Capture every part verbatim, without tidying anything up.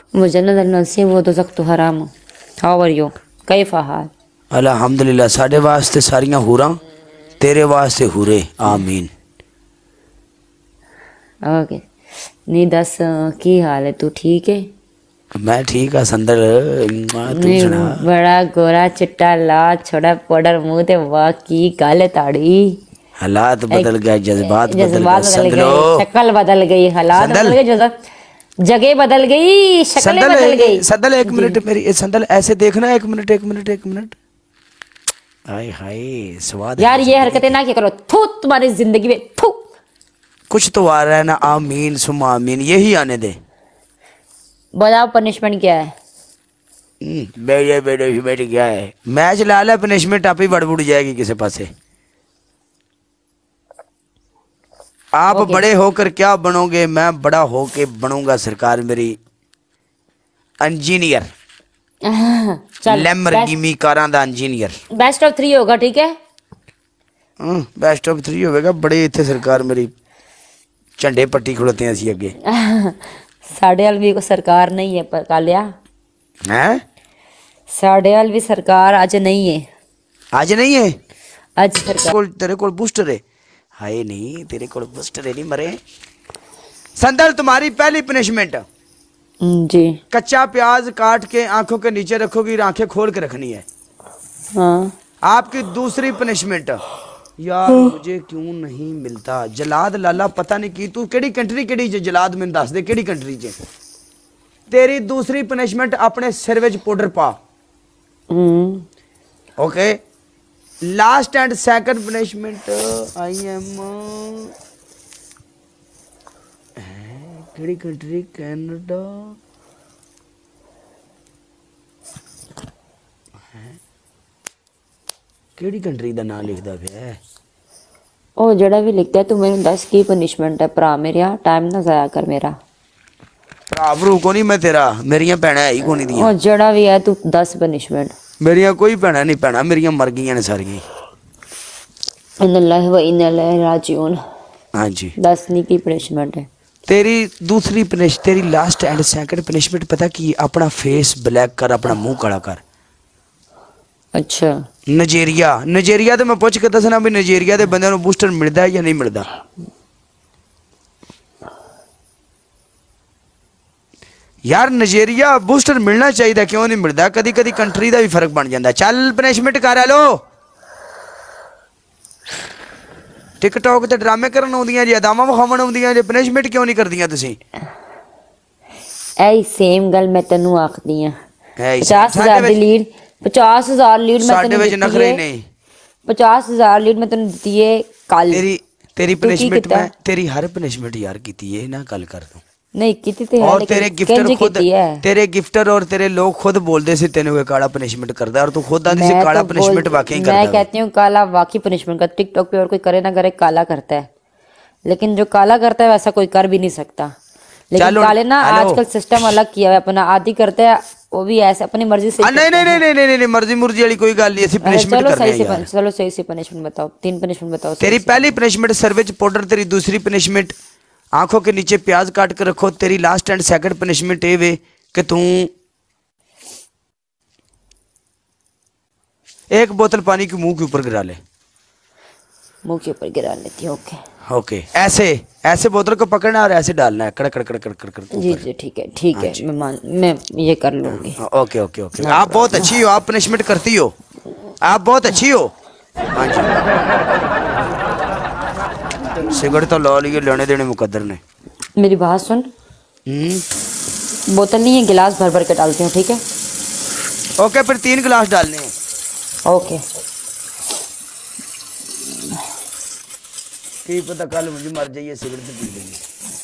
वो जन्नत नसीब वो दोज़ख तो हराम। हाउ आर यू, कैफा हाल? अल्हम्दुलिल्लाह। साढ़े वास्ते सारियां हुरां, तेरे वास्ते हुरे। आमीन। ओके, नहीं दस की हाल है, तू ठीक है? मैं ठीक है संदर, तू सुना? बड़ा गोरा चिट्टा लाल छोड़ा पाउडर मुंह ते, वाह की गल ताड़ी। हालात बदल गए, जज्बात बदल जज्बात गए, बदल संदलो गए, शक्ल बदल गई, हालात बदल गए, जगह बदल गई, शक्लें बदल गई। संदल एक मिनट मेरी, संदल ऐसे देखना, एक मिनट एक मिनट एक मिनट। हाय हाय स्वाद यार ये हरकतें ना क्या करो, थू तुम्हारी जिंदगी में थू। कुछ तो आ रहा है ना, आमीन सुमा आमीन, यही आने दे। बताओ पनिशमेंट क्या है? बेटे बेटे बेटे क्या है? मैच ला ला, पनिशमेंट आप ही बढ़ बुड़ जाएगी किसी पास से। आप okay. बड़े होकर क्या बनोगे? मैं बड़ा होके बनूंगा सरकार मेरी इंजीनियर, लैम्बोर्गिनी कारां दा इंजीनियर। बेस्ट ऑफ थ्री होगा, ठीक है? बेस्ट ऑफ थ्री होगा। बड़े इतने सरकार मेरी झंडे पट्टी खड़ोते हैं असी अगे। साढ़े वाल भी को सरकार नहीं है पर कालिया हैं? साढ़े वाल भी सरकार आज नहीं है। आज नहीं है? आज सरकार तेरे को बूस्टर है? हाय नहीं, तेरे को बूस्टर है नहीं मरे। संदल तुम्हारी पहली पनिशमेंट जी, कच्चा प्याज काट के आंखों के नीचे रखोगी, आंखें खोल के रखनी है। हाँ। आपकी दूसरी पनिशमेंट, यार मुझे क्यों नहीं मिलता जलाद लाला, पता नहीं की तू केड़ी कंट्री केड़ी च जलाद, मैंने दस दे केड़ी कंट्री च। तेरी दूसरी पनिशमेंट, अपने सिर विच पाउडर पा। Okay, last and second punishment, I am केड़ी कंट्री? कनाडा। केड़ी कंट्री दा नाम लिखदा पिया है? ओ जड़ा भी लिखता है तू मैंने दस की पनिशमेंट है भरा मेरा, टाइम ना जाया कर मेरा। भरा भरू को नहीं मैं तेरा, मेरियां भैणां है ही कोनी दियां। ओ जड़ा भी है तू दस पनिशमेंट। मेरियां कोई भैणां नहीं, भैणां मेरियां मर गईयां ने सारियां। इन्नल्लाह व इन्ना इलैहि राजिऊन। हाँ जी, दस नी की पनिशमेंट है। तेरी दूसरी पनिश तेरी लास्ट एंड सेकंड पनिशमेंट पता की? अपना फेस ब्लैक कर, अपना मुंह काला कर। अच्छा, नाइजीरिया नाइजीरिया तो मैं पुछ के दसना भी नाइजीरिया के बंदे बूस्टर मिलता है या नहीं मिलता? यार नाइजीरिया बूस्टर मिलना चाहिए, क्यों नहीं मिलता? कदी कदी कंट्री का भी फर्क बन जाता है। चल पनिशमेंट कर लो। टिकटॉक ते ड्रामे करन आउंदियां जी, अदावां विखावन आउंदियां जी, पनिशमेंट क्यों नहीं करदियां तुसीं? ऐ सेम गल मैं तेनू आखदी हां। है पचास हजार दी लीड, पचास हजार लीड मैं साडे तेनू विच दित्ती नखरे ही है। नहीं। पचास हजार लीड मैं तेनू दित्ती है कल। तेरी तेरी तू की पनिशमेंट कीता? मैं तेरी हर पनिशमेंट यार कीती है ना, कल कर दूं। नहीं कीती ते है, और लेकिन तेरे गिफ्टर किंज खुद कीती है? तेरे गिफ्टर और तेरे लोग खुद बोलते से तेने कोई काला पनिशमेंट करदा है, और तू खुद आंदी से मैं काला तो पनिशमेंट बोल वाकई करदा मैं है। कहती हूँ काला वाकई पनिशमेंट का। टिकटॉक पे और कोई करे ना करे काला करता है, लेकिन जो काला करता है वैसा कोई कर भी नहीं सकता। लेकिन चलो, काले ना हेलो। आजकल सिस्टम अलग किया है अपना, आदि करते हैं वो भी ऐसे अपनी मर्जी से आ, ही नहीं करते नहीं हैं। नहीं नहीं नहीं नहीं मर्जी मुर्जी वाली कोई गल नहीं, ऐसी अरे पनिशमेंट चलो करने सही हैं से यार। पन, चलो सही से पनिशमेंट बताओ, तीन पनिशमेंट बताओ सही तेरी से। पहली पनिशमेंट सर विच पाउडर, तेरी दूसरी पनिशमेंट आंखों के नीचे प्याज काट के रखो, तेरी लास्ट एंड सेकंड पनिशमेंट ये वे कि तू एक बोतल पानी की मुंह के ऊपर गिरा ले। मुंह के ऊपर गिरा लेती हूँ। ओके ओके, ऐसे ऐसे बोतल को पकड़ना और ऐसे डालना है, कड़ कड़ कड़ कड़ कड़ कड़ जी जी ठीक है ठीक है, मैं मान मैं ये कर लूंगी। ओके ओके ओके, आप बहुत अच्छी हो, आप पनिशमेंट करती हो, आप बहुत अच्छी हो। हाँ जी, सिगरेट तो ला लिए, लेने देने मुकद्दर ने। मेरी बात सुन, बोतल नहीं है, गिलास भर भर के डालती हूँ, ठीक है? ओके, फिर तीन गिलास डालने हैं। ओके, की पता कल मुझे मर जाइए, सिगरेट पी लेंगे।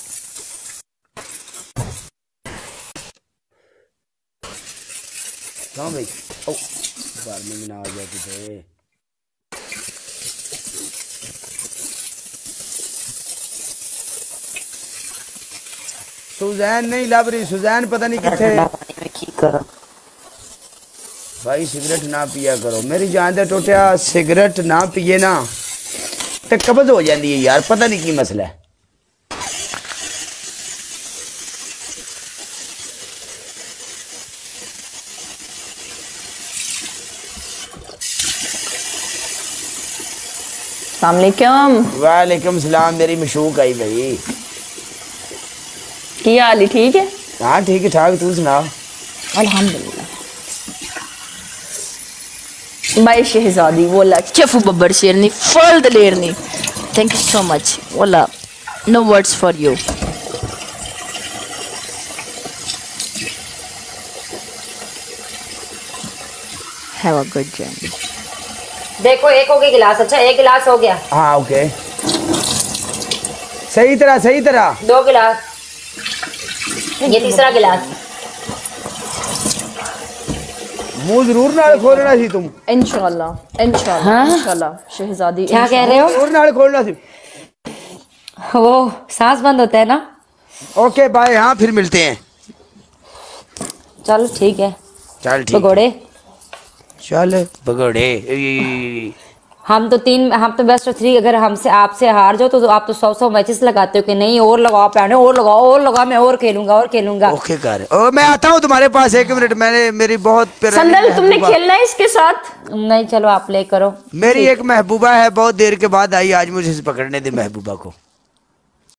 कहाँ भाई? ओ बार में ना आ गया किसे। सुजैन नहीं लभ रही, सुजैन पता नहीं किथे। भाई सिगरेट ना पिया करो, मेरी जान दे टोटिया, सिगरेट ना पिए ना तो कब्ज हो जाती है यार, पता नहीं की मसला है। अस्सलाम वालेकुम। वालेकुम सलाम। मेरी मशूक आई भाई। की हाल है? ठीक है। हाँ ठीक है ठाक, तू सुना? अल्हम्दुलिल्लाह। बाई शहजादी बोला चफू बब्बर शेरनी फल दलेरनी। Thank you so much. बोला no words for you. Have a good journey. देखो एक हो गया गिलास। अच्छा एक गिलास हो गया। हाँ ओके, सही तरह सही तरह। दो गिलास, ये तीसरा गिलास। मुंह जरूर नाल खोलना सी तुम। इंशाल्लाह इंशाल्लाह हाँ? इंशाल्लाह शहजादी। क्या कह रहे हो? जरूर नाल खोलना सी। वो सांस बंद होता है ना। Okay bye. हाँ फिर मिलते हैं। चलो ठीक है। चल ठीक। पकौड़े चल पकौड़े। हम तो तीन, हम तो बेस्ट ऑफ थ्री। अगर हमसे आपसे हार जाओ तो आप तो सौ सौ मैचेस लगाते हो कि नहीं और लगाओ पैने, और लगाओ और लगाओ, मैं और खेलूंगा और खेलूंगा। ओके कर। ओ मैं आता हूँ तुम्हारे पास एक मिनट। मैंने मेरी बहुत प्यारी संदल तुमने महबूबा- खेलना है इसके साथ? नहीं चलो आप प्ले करो। मेरी एक महबूबा है, बहुत देर के बाद आई, आज मुझे इसे पकड़ने दे महबूबा को।